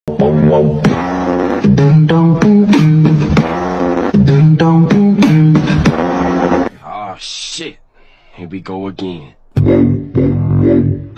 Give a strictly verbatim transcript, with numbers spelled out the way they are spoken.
Ding dong, ding ding dong, ding ding. Oh shit, here we go again.